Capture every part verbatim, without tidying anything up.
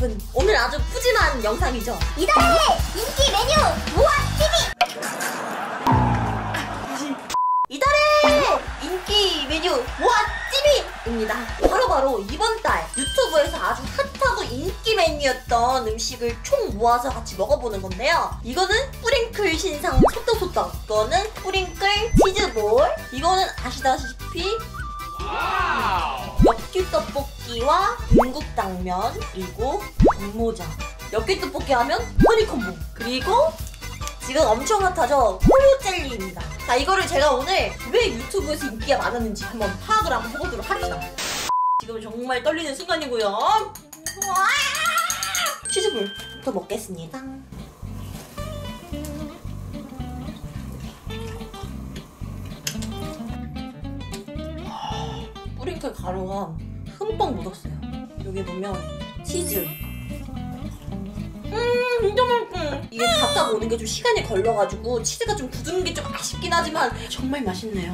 여러분, 오늘 아주 푸짐한 영상이죠. 이달의 인기 메뉴 무한티비! 이달의 인기 메뉴 무한티비입니다. 바로바로 이번 달 유튜브에서 아주 핫하고 인기 메뉴였던 음식을 총 모아서 같이 먹어보는 건데요. 이거는 뿌링클 신상 소떡소떡, 이거는 뿌링클 치즈볼, 이거는 아시다시피 엽기 떡볶이와 중국 당면, 그리고 분모자. 엽기 떡볶이 하면 허니콤보, 그리고 지금 엄청 핫하죠? 폴로 젤리입니다. 자, 이거를 제가 오늘 왜 유튜브에서 인기가 많았는지 한번 파악을 한번 해보도록 합시다. 지금 정말 떨리는 순간이고요. 치즈볼부터 먹겠습니다. 뿌링클 가루가 흠뻑 묻었어요. 여기 보면 치즈. 음, 진짜 맛있어. 이게 갖다 오는 게 좀 시간이 걸려가지고 치즈가 좀 굳은 게 좀 아쉽긴 하지만 정말 맛있네요.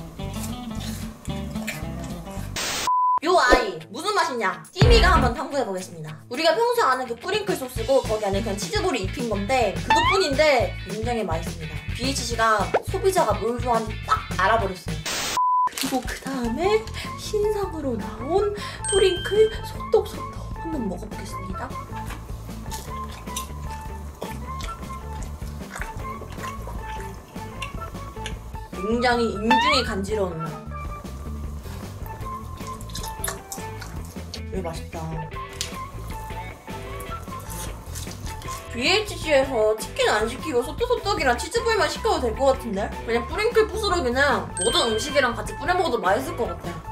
요 아이 무슨 맛이냐? 띠미가 한번 탐구해보겠습니다. 우리가 평소 아는 그 뿌링클 소스고 거기 안에 그냥 치즈볼이 입힌 건데 그것뿐인데 굉장히 맛있습니다. 비에이치씨가 소비자가 뭘 좋아하는지 딱 알아버렸어요. 그리고 그 다음에 신상으로 나온 뿌링클 소떡소떡 한번 먹어보겠습니다. 굉장히 인중이 간지러운 맛. 이거 맛있다. 비에이치씨에서 치킨 안 시키고 소떡소떡이랑 치즈볼만 시켜도 될 것 같은데? 그냥 뿌링클 부스러기는 모든 음식이랑 같이 뿌려 먹어도 맛있을 것 같아.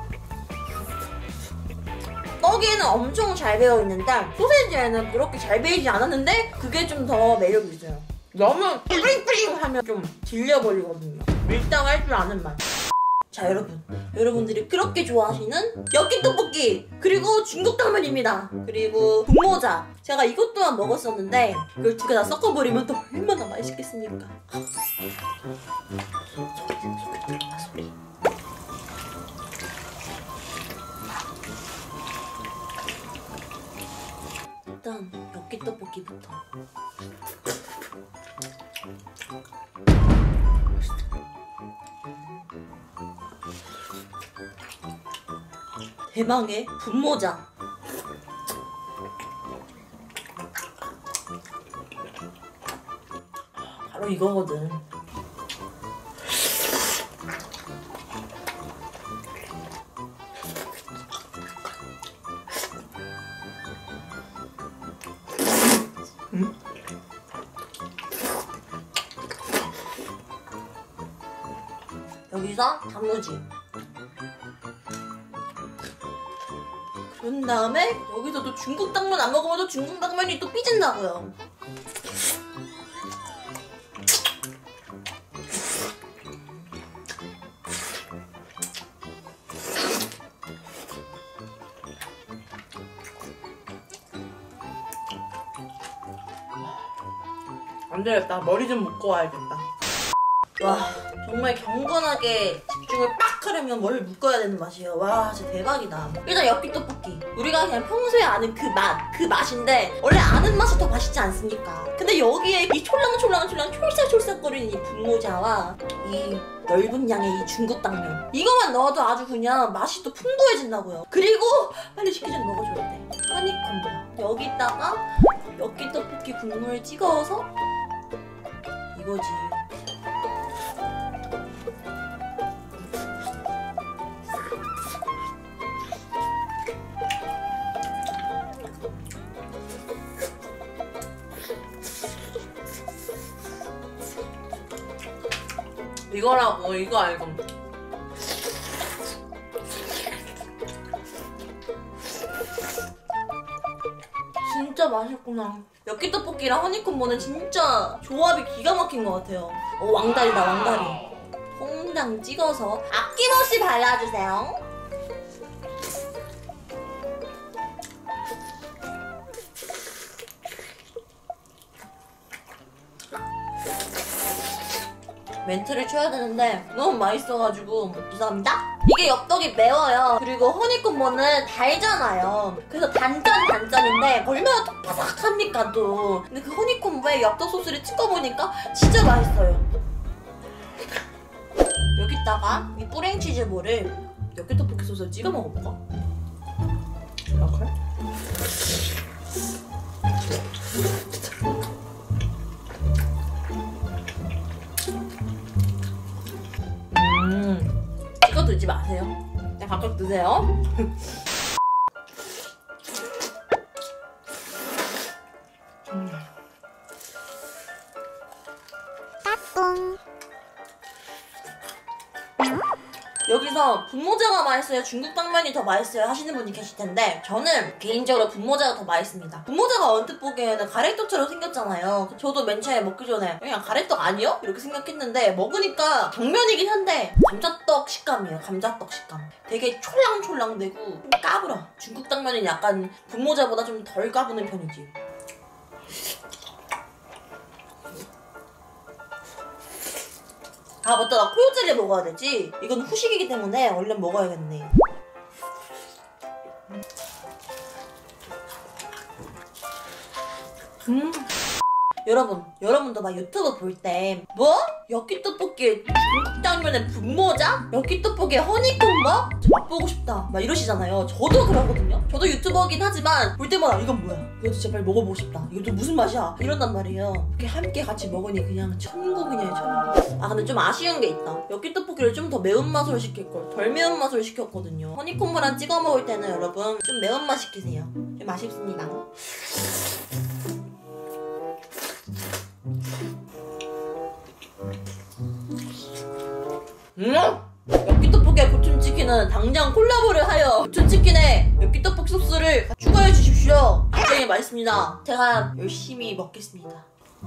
떡에는 엄청 잘 배어있는데 소세지에는 그렇게 잘 배이지 않았는데 그게 좀 더 매력이 있어요. 너무 뿌링뿌링 하면 좀 질려버리거든요. 밀당할 줄 아는 맛. 자, 여러분, 여러분들이 그렇게 좋아하시는 엽기떡볶이, 그리고 중국 당면입니다. 그리고 분모자. 제가 이것 또한 먹었었는데 그걸 두 개 다 섞어버리면 또 얼마나 맛있겠습니까? 소리. 일단 엽기떡볶이부터. 대망의 분모자. 바로 이거거든. 음? 여기서 단무지. 그런 다음에 여기서 또 중국 당면 안 먹으면 또 중국 당면이 또 삐진다고요. 안 되겠다. 머리 좀 묶고 와야겠다. 와, 정말 경건하게 집중을 빡 하려면 머리를 묶어야 되는 맛이에요. 와, 진짜 대박이다. 일단 엽기떡볶이. 우리가 그냥 평소에 아는 그 맛, 그 맛인데 원래 아는 맛이 더 맛있지 않습니까? 근데 여기에 이 촐랑촐랑촐랑 촐싹촐싹거리는 이 분모자와 이 넓은 양의 이 중국 당면, 이거만 넣어도 아주 그냥 맛이 또 풍부해진다고요. 그리고 빨리 식기 전에 먹어줘야 돼. 허니콤보. 여기다가 엽기떡볶이 국물 찍어서 이거지. 이거라고, 이거 알고. 진짜 맛있구나. 엽기떡볶이랑 허니콤보는 진짜 조합이 기가 막힌 것 같아요. 어, 왕다리다, 왕다리. 퐁당 찍어서 아낌없이 발라주세요. 멘트를 쳐야 되는데 너무 맛있어가지고 죄송합니다. 이게 엽떡이 매워요. 그리고 허니콤보는 달잖아요. 그래서 단짠 단짠인데 얼마나 또 바삭합니까 또. 근데 그 허니콤보에 엽떡 소스를 찍어보니까 진짜 맛있어요. 여기다가 이 뿌랭치즈볼을 엽기 떡볶이 소스를 찍어 먹어볼까? 이렇게? 음, 찍어 두지 마세요. 그냥 각각 드세요. 음. 따뚱. 여기서 분모자가 맛있어요? 중국 당면이 더 맛있어요? 하시는 분이 계실 텐데 저는 개인적으로 분모자가 더 맛있습니다. 분모자가 언뜻 보기에는 가래떡처럼 생겼잖아요. 저도 맨 처음에 먹기 전에 그냥 가래떡 아니요? 이렇게 생각했는데 먹으니까 당면이긴 한데 감자떡 식감이에요. 감자떡 식감. 되게 촐랑촐랑되고 까불어. 중국 당면은 약간 분모자보다 좀 덜 까부는 편이지. 아 맞다, 나 코요젤리 먹어야 되지. 이건 후식이기 때문에 얼른 먹어야겠네. 음. 여러분, 여러분도 막 유튜브 볼 때 뭐? 엽기떡볶이에 중국 당면에 분모자? 엽기떡볶이에 허니콤보? 맛보고 싶다 막 이러시잖아요. 저도 그러거든요. 저도 유튜버긴 하지만 볼 때마다 이건 뭐야? 이거 진짜 빨리 먹어보고 싶다. 이것도 무슨 맛이야? 이런단 말이에요. 이렇게 함께 같이 먹으니 그냥 천국이네요, 천국. 아 근데 좀 아쉬운 게 있다. 엽기떡볶이를 좀 더 매운맛으로 시킬걸. 덜 매운맛으로 시켰거든요. 허니콤보랑 찍어 먹을 때는 여러분 좀 매운맛 시키세요. 좀 아쉽습니다. 음! 엽기떡볶이에 고춘치킨은 당장 콜라보를 하여 고춘치킨에 엽기떡볶이 소스를 추가해 주십시오. 굉장히 맛있습니다. 제가 열심히 먹겠습니다.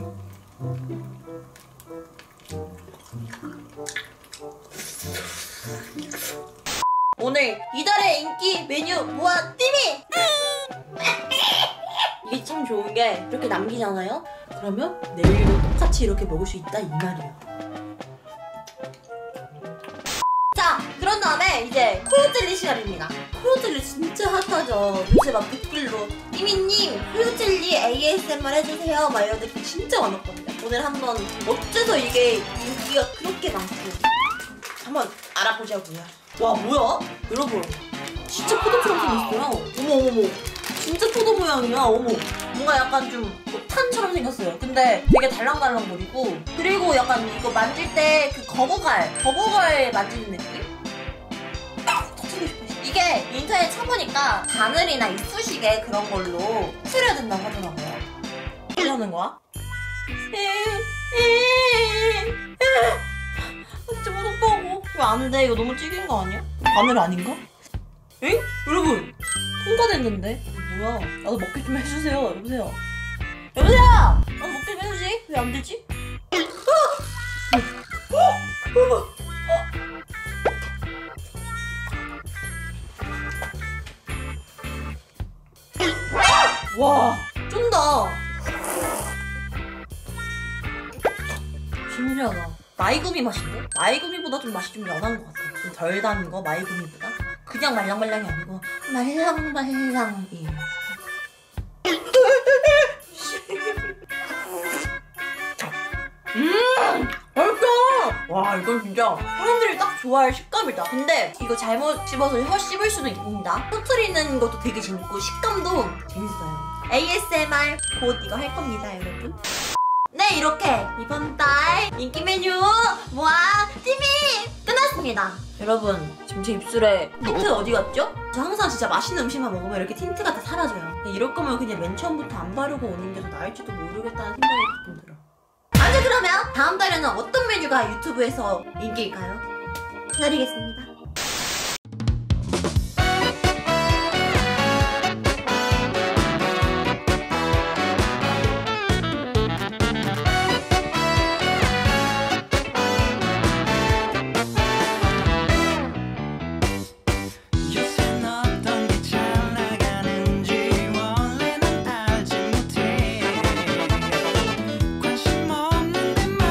오늘 이달의 인기 메뉴 모아 띠미! 이게 참 좋은 게 이렇게 남기잖아요? 그러면 내일도 똑같이 이렇게 먹을 수 있다 이 말이에요. 자, 그런 다음에 이제 코요젤리 시간입니다. 코요젤리 진짜 핫하죠. 요새 막 댓글로 띠미님 코요젤리 에이에스엠알 해주세요 막 이런 댓글 진짜 많았거든요. 오늘 한번 어째서 이게 인기가 그렇게 많고 한번 알아보자고요. 와 뭐야? 여러분 진짜 포도처럼 생겼어요. 어머 어머 어머 진짜 포도 모양이야. 어머 뭔가 약간 좀 탄처럼 생겼어요. 근데 되게 달랑달랑거리고 그리고 약간 이거 만질 때 그 거북알 거북알 만지는 느낌? 딱 터지고 싶어. 이게 인터넷 쳐보니까 바늘이나 이쑤시개 그런 걸로 추려야 된다고 하더라고요. 하려는 거야? 진짜 무섭다고. 왜 안 돼? 이거 너무 찌긴 거 아니야? 바늘 아닌가? 엥? 여러분 통과됐는데? 뭐야? 나도 먹게 좀 해주세요. 여보세요? 여보세요! 나도 먹게 좀 해주지? 왜 안 되지? 와 쫀다. 신기하다. 마이구미 맛인데? 마이구미보다 좀 맛이 좀 연한 것 같아. 좀 덜 단 거 마이구미보다. 그냥 말랑말랑이 아니고 말랑말랑이에요. 음! 맛있다! 와 이건 진짜 사람들이 딱 좋아할 식감이다. 근데 이거 잘못 씹어서 혀 씹을 수도 있습니다. 터트리는 것도 되게 재밌고 식감도 재밌어요. 에이에스엠알 곧 이거 할 겁니다 여러분. 네 이렇게 이번 달 인기 메뉴 모아 띠미 끝났습니다. 여러분 지금 제 입술에 틴트 어디 갔죠? 저 항상 진짜 맛있는 음식만 먹으면 이렇게 틴트가 다 사라져요. 이럴 거면 그냥 맨 처음부터 안 바르고 오는 게 더 나을지도 모르겠다는 생각이 가끔 들어. 아무튼 그러면 다음 달에는 어떤 메뉴가 유튜브에서 인기일까요? 기다리겠습니다.